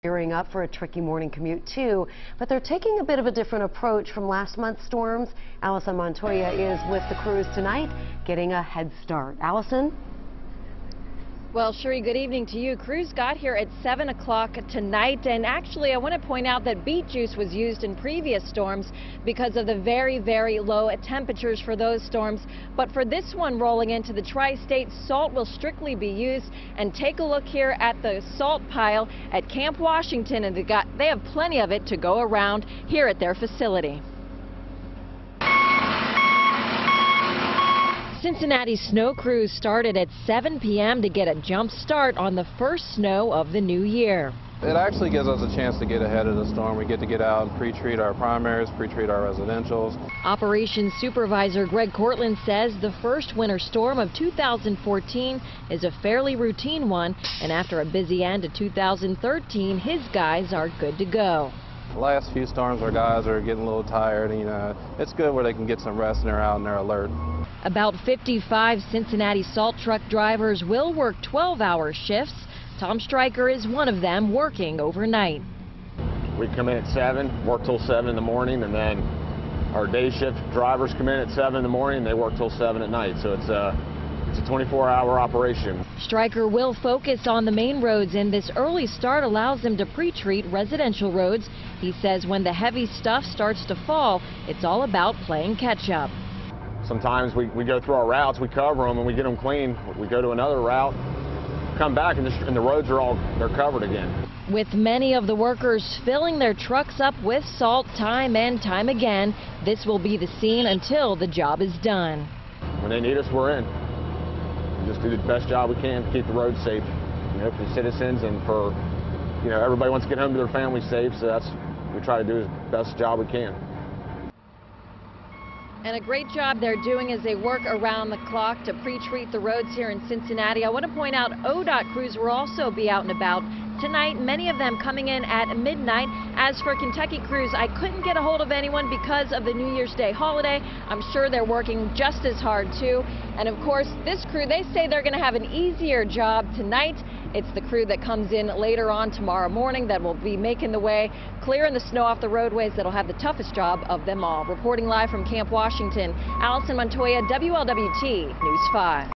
Gearing up for a tricky morning commute too, but they're taking a bit of a different approach from last month's storms. Allison Montoya is with the crews tonight, getting a head start. Allison? Well, Sherry, good evening to you. Crews got here at 7 o'clock tonight, and actually I want to point out that beet juice was used in previous storms because of the very, very low temperatures for those storms. But for this one rolling into the tri-state, salt will strictly be used. And take a look here at the salt pile at Camp Washington, and they have plenty of it to go around here at their facility. Cincinnati snow crews started at 7 p.m. to get a jump start on the first snow of the new year. It actually gives us a chance to get ahead of the storm. We get to get out and pre-treat our primaries, pre-treat our residentials. Operations Supervisor Greg Cortland says the first winter storm of 2014 is a fairly routine one, and after a busy end to 2013, his guys are good to go. The last few storms, our guys are getting a little tired, and it's good where they can get some rest and they're out and they're alert. About 55 Cincinnati salt truck drivers will work 12-hour shifts. Tom Stryker is one of them, working overnight. We come in at 7, work till 7 in the morning, and then our day shift drivers come in at 7 in the morning and they work till 7 at night. So it's a 24-hour operation. Stryker will focus on the main roads, and this early start allows them to pre-treat residential roads. He says when the heavy stuff starts to fall, it's all about playing catch-up. Sometimes we go through our routes, we cover them, and we get them clean. We go to another route, come back, and the roads they're covered again. With many of the workers filling their trucks up with salt time and time again, this will be the scene until the job is done. When they need us, we're in. We just do the best job we can to keep the roads safe, for the citizens and for, everybody wants to get home to their families safe, so we try to do the best job we can. And a great job they're doing as they work around the clock to pre-treat the roads here in Cincinnati. I want to point out ODOT crews will also be out and about tonight, many of them coming in at midnight. As for Kentucky crews, I couldn't get a hold of anyone because of the New Year's Day holiday. I'm sure they're working just as hard too. And of course, this crew, they say they're going to have an easier job tonight. It's the crew that comes in later on tomorrow morning that will be making the way, clearing the snow off the roadways, that'll have the toughest job of them all. Reporting live from Camp Washington, Allison Montoya, WLWT News 5.